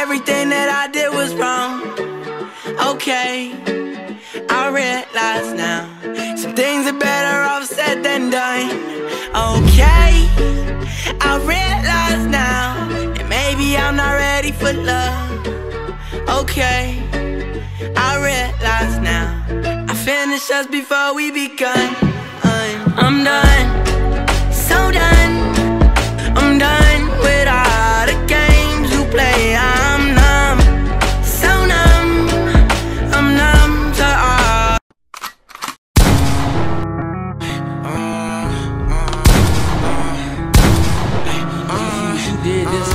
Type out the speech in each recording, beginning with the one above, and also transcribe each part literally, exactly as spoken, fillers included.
everything that I did was wrong. Okay, I realize now some things are better off said than done. Okay, I realize now that maybe I'm not ready for love. Okay, I realize now I finished us before we begun. I'm done, so done. I'm done with all the games you play. I'm numb, so numb. I'm numb to all. You did this.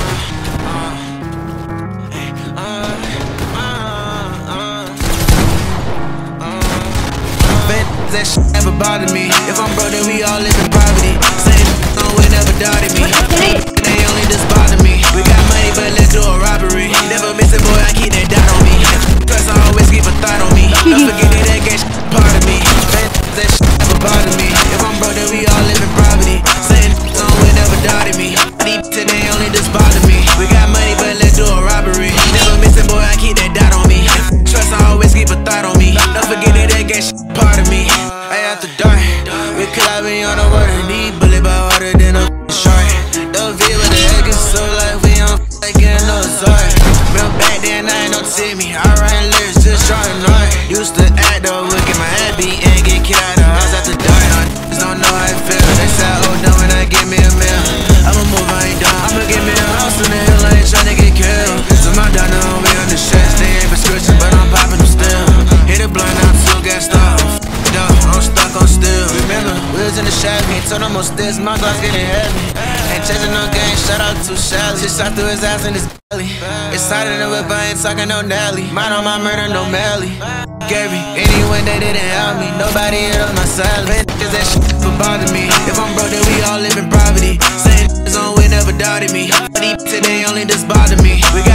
That shit never bothered me. If I'm broke, then we all live in poverty. Same no one never doubted me. They only just bother me. We got money, but let's do a robbery. Never miss it, boy, I keep that dot on me. Plus, I always keep a thought on me. Don't forget that that gay shit part of me. That shit never bothered me. If I'm broke, then we all live in poverty. Same no one never doubted me. Today only just bother me. We got money, but let's do a robbery. Never miss it, boy, I keep that dot on me. Trust, I always keep a thought on me. Don't forget that that gay shit part of me. After dark, we could be on the water. Need bullet by harder than a shark. Don't feel what the heck is so like we don't like getting no sorry. Real back then, I ain't no see me. I write lyrics, just trying to art. Used to act though, look at my head beat and get kicked out of the house after dark. Niggas don't know how it feel. They say I owe them when I give me a meal. I'ma move, I ain't done. I'ma give me a house in the hill, I ain't tryna get killed. So my dog know we on the stress. They ain't prescription, but I'm popping them still. Hit a blunt out, two gas stop. I'm stuck on still. Remember, we was in the shack, ain't told them most this, my glass getting heavy. Ain't chasing no game, shout out to Shelly. She shot through his ass in his belly. Excited to whip, I ain't talking no Nelly. Mind on my murder, no Melly. Gary, anyone they didn't help me. Nobody hit on my salad. Cause that shit never bother me. If I'm broke, then we all live in poverty. Saying niggas on we never doubted me. Today only just bother me. We got